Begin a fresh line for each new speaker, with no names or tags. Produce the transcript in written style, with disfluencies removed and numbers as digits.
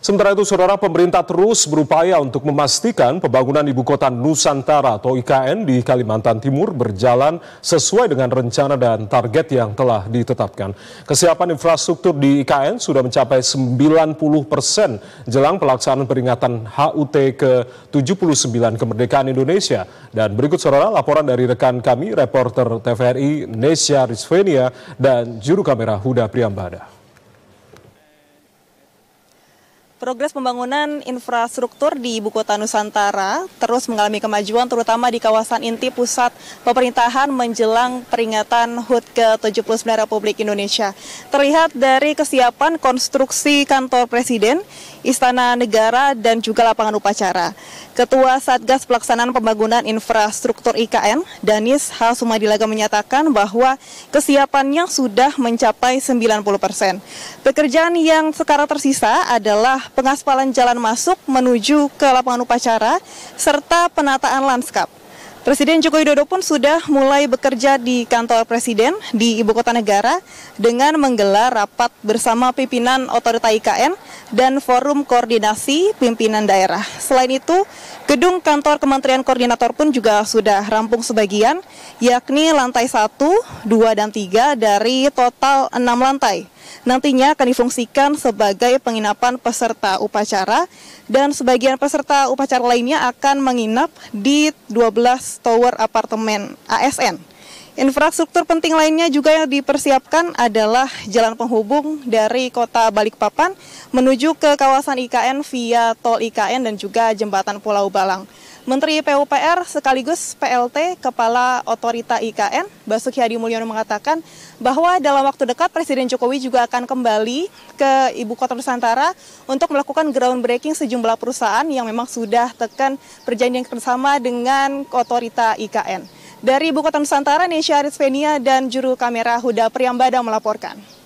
Sementara itu, saudara, pemerintah terus berupaya untuk memastikan pembangunan Ibu Kota Nusantara atau IKN di Kalimantan Timur berjalan sesuai dengan rencana dan target yang telah ditetapkan. Kesiapan infrastruktur di IKN sudah mencapai 90% jelang pelaksanaan peringatan HUT ke-79 kemerdekaan Indonesia. Dan berikut, saudara, laporan dari rekan kami, reporter TVRI Nesya Rizvenia dan juru kamera Huda Priambada.
Progres pembangunan infrastruktur di Ibu Kota Nusantara terus mengalami kemajuan, terutama di kawasan inti pusat pemerintahan menjelang peringatan HUT ke-79 Republik Indonesia. Terlihat dari kesiapan konstruksi kantor Presiden, Istana Negara, dan juga lapangan upacara. Ketua Satgas Pelaksanaan Pembangunan Infrastruktur IKN, Danis H. Sumadilaga, menyatakan bahwa kesiapannya sudah mencapai 90%. Pekerjaan yang sekarang tersisa adalah pengaspalan jalan masuk menuju ke lapangan upacara serta penataan lanskap. Presiden Joko Widodo pun sudah mulai bekerja di kantor Presiden di Ibu Kota Negara dengan menggelar rapat bersama pimpinan otorita IKN dan forum koordinasi pimpinan daerah. Selain itu, gedung kantor Kementerian Koordinator pun juga sudah rampung sebagian, yakni lantai 1, 2, dan 3 dari total 6 lantai. Nantinya akan difungsikan sebagai penginapan peserta upacara dan sebagian peserta upacara lainnya akan menginap di 12 tower apartemen ASN. Infrastruktur penting lainnya juga yang dipersiapkan adalah jalan penghubung dari kota Balikpapan menuju ke kawasan IKN via tol IKN dan juga jembatan Pulau Balang. Menteri PUPR sekaligus PLT Kepala Otorita IKN, Basuki Hadi Mulyono, mengatakan bahwa dalam waktu dekat Presiden Jokowi juga akan kembali ke Ibu Kota Nusantara untuk melakukan groundbreaking sejumlah perusahaan yang memang sudah tekan perjanjian bersama dengan Otorita IKN. Dari Ibu Kota Nusantara, Nesya Rizvenia dan juru kamera Huda Priambada melaporkan.